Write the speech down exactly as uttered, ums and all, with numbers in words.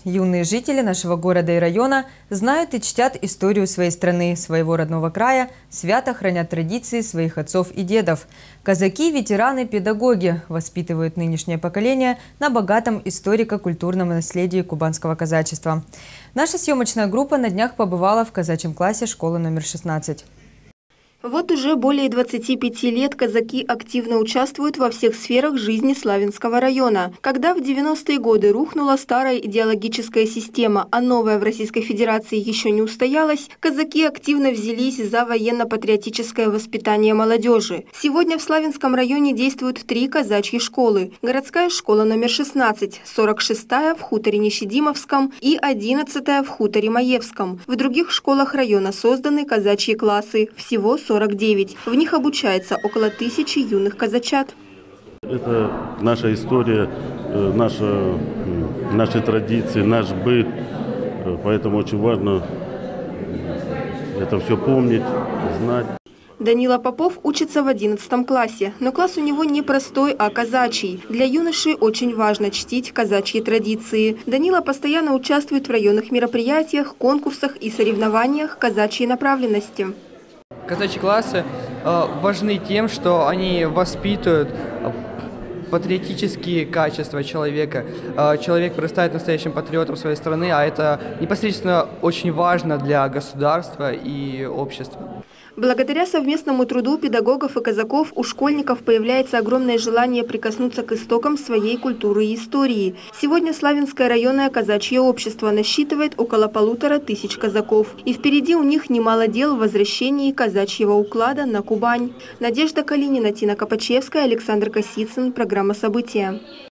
Юные жители нашего города и района знают и чтят историю своей страны, своего родного края, свято хранят традиции своих отцов и дедов. Казаки, ветераны, педагоги воспитывают нынешнее поколение на богатом историко-культурном наследии кубанского казачества. Наша съемочная группа на днях побывала в казачьем классе школы номер шестнадцать. Вот уже более двадцати пяти лет казаки активно участвуют во всех сферах жизни Славянского района. Когда в девяностые годы рухнула старая идеологическая система, а новая в Российской Федерации еще не устоялась, казаки активно взялись за военно-патриотическое воспитание молодежи. Сегодня в Славянском районе действуют три казачьи школы. Городская школа номер шестнадцать, сорок шестая в хуторе Нищедимовском и одиннадцатая в хуторе Маевском. В других школах района созданы казачьи классы, всего сорок девять. В них обучается около тысячи юных казачат. Это наша история, наша, наши традиции, наш быт. Поэтому очень важно это все помнить, знать. Данила Попов учится в одиннадцатом классе, но класс у него не простой, а казачий. Для юноши очень важно чтить казачьи традиции. Данила постоянно участвует в районных мероприятиях, конкурсах и соревнованиях казачьей направленности. Казачьи классы э, важны тем, что они воспитывают патриотические качества человека. Э, человек вырастает настоящим патриотом своей страны, а это непосредственно очень важно для государства и общества. Благодаря совместному труду педагогов и казаков у школьников появляется огромное желание прикоснуться к истокам своей культуры и истории. Сегодня Славянское районное казачье общество насчитывает около полутора тысяч казаков. И впереди у них немало дел в возвращении казачьего уклада на Кубань. Надежда Калинина, Тина Копачевская, Александр Косицын. Программа «События».